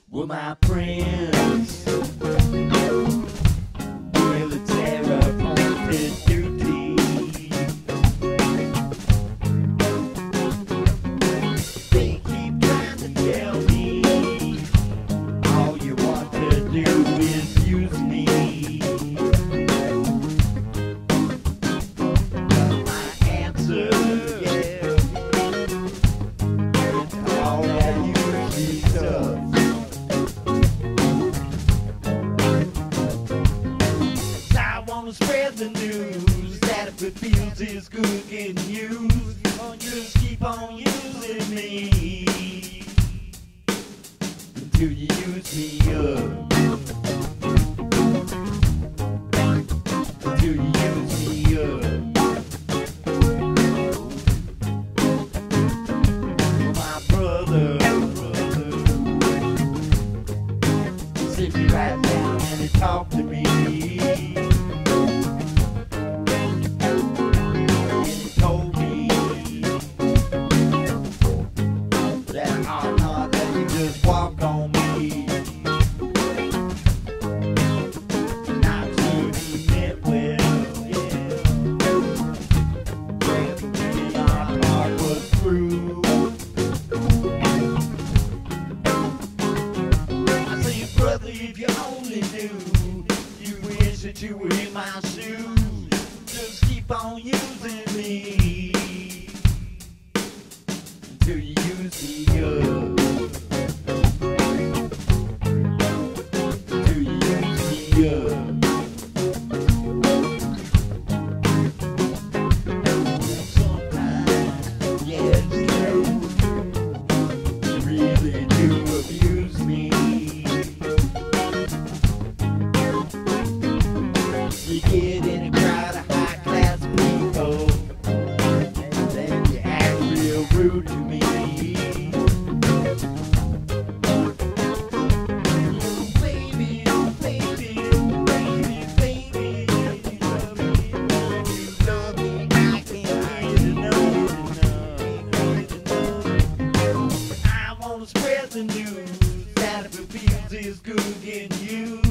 were my friends. Military appointed duty. They keep trying to tell me all you want to do is use me. But my answer, yeah, it's all that usually does. I wanna spread the news that if it feels as good getting used, just keep on using me until you use me up. Until you use me up. My brother, sit me right down and he talked to me. Walk on me. Not to be met well, yeah. When our heart was through, I say, brother, if you only knew, you wish that you were in my shoes. Just keep on using me until you use me up. You get in a crowd of high-class people, and then you act real rude to me. Baby, baby, baby, baby, you love me, you love me, I can't get enough. I wanna spread the news that if it feels as good getting used,